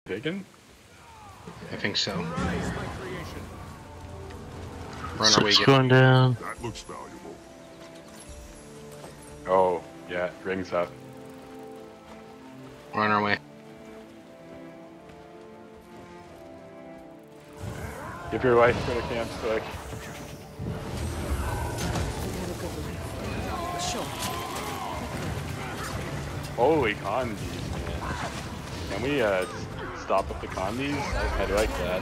Taken? I think so. Run Run away. Six going down. That looks valuable. Oh, yeah, rings up. Run our way. Give your wife to the camp quick. Holy condies, man. Can we stop with the condies? I like that.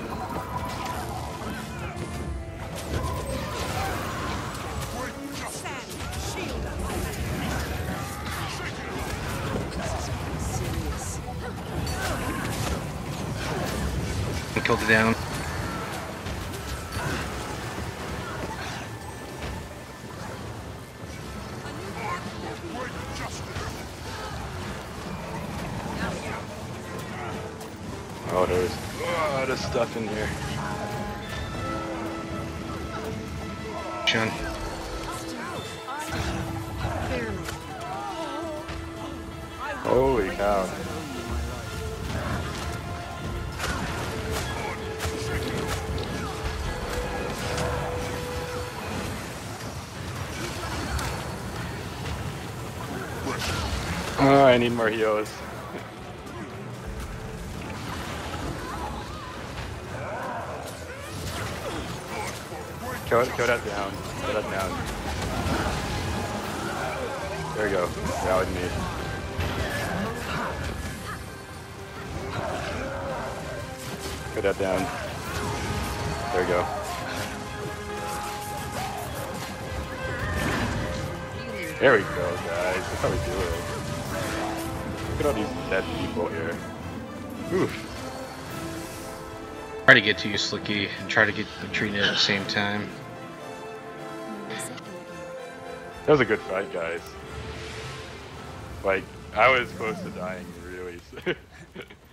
We killed it down. Oh, there's a lot of stuff in here. Sean. Holy cow. Oh, I need more heals. Kill that down. Kill that down. There we go. Rallied me. Kill that down. There we go. There we go, guys. That's how we do it. Look at all these dead people here. Oof. Try to get to you, Slicky, and try to get the Trina at the same time. That was a good fight, guys. Like, I was close to dying, really.